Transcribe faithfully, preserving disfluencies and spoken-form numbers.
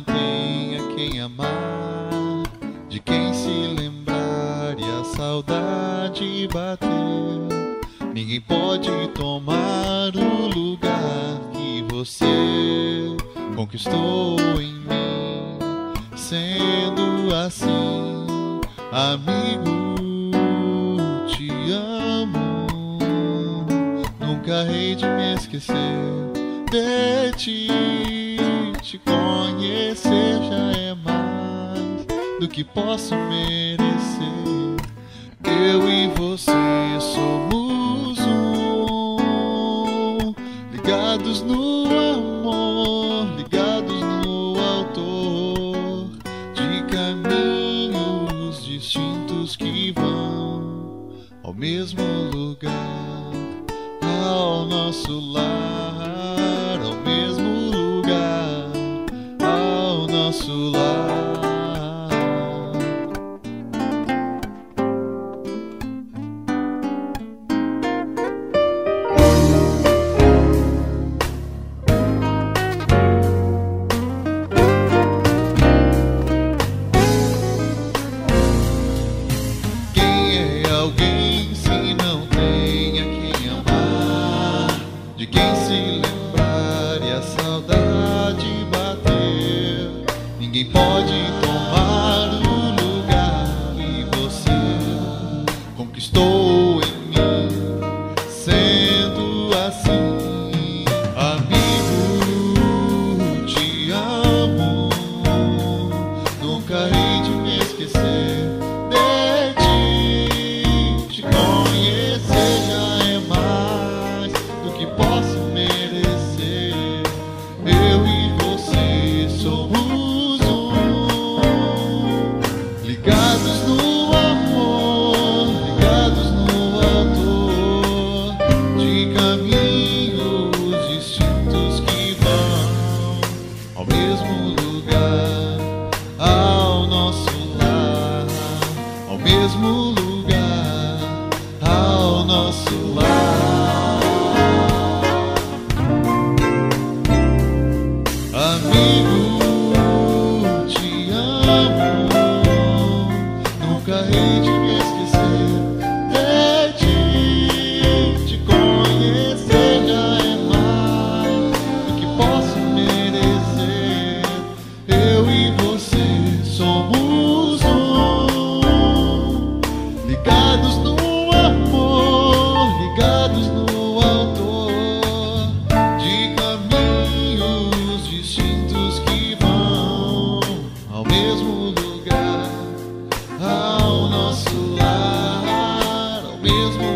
tem a quem amar, de quem se lembrar e a saudade bater. Ninguém pode tomar o lugar que você conquistou em mim. Sendo assim, amigo, te amo. Nunca hei de me esquecer de ti. Te conhecer já é mais do que posso merecer. Eu e você somos um, ligados no amor, ligados no autor de caminhos distintos que vão ao mesmo lugar, ao nosso lar, ao mesmo lugar, ao nosso lar. Alguém se não tem a quem amar, de quem se lembrar e a saudade bater. Ninguém pode tomar o lugar que você conquistou em mim. Sendo assim, amigo, te amo. Nunca hei de me esquecer. Posso merecer. Eu e você somos um, ligados no amor, ligados no autor de caminhos distintos que vão ao mesmo lugar, ao nosso lar, ao mesmo lugar, ao nosso lar. Amigo, te amo. Nunca hei de me esquecer de ti. Te conhecer já é mais do que posso merecer. Eu e você somos um, ligados no amor, ligados no autor de caminhos distintos que vão ao mesmo lugar, ao nosso lar, ao mesmo